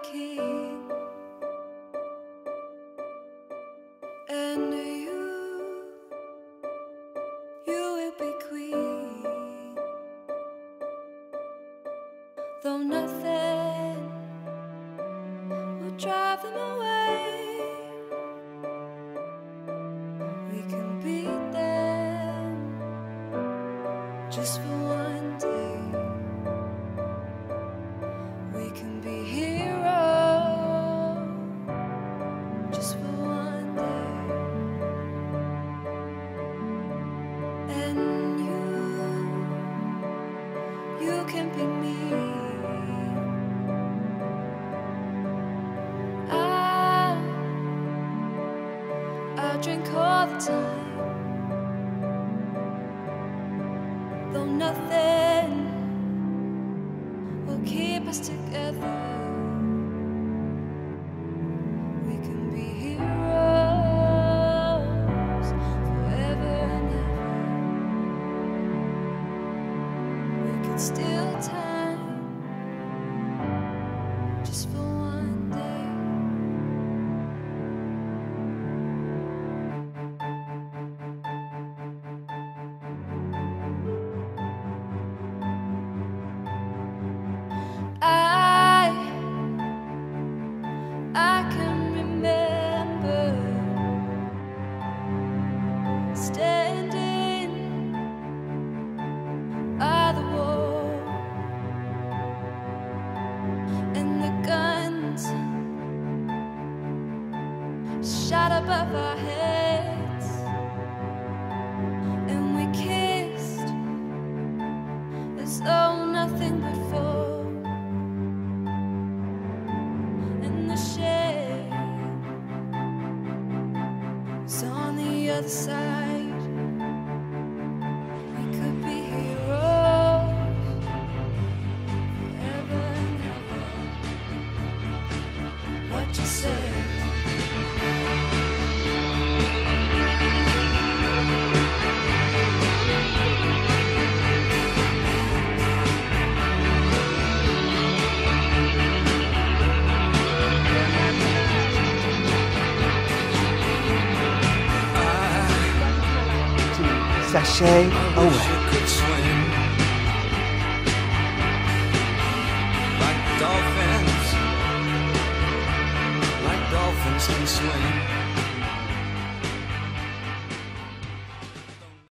king, and you will be queen. Though nothing will drive them away, we can beat them just for one day. We can be heroes just for one day. And you can be me. I'll drink all the time, though nothing will keep us together. We can be heroes forever and ever. We could steal time just for one day. I can remember standing by the wall, and the guns shot above our heads, and we kissed as though nothing would fall. So on the other side, we could be heroes forever and ever. What you say? Sashay away. Like dolphins can swim.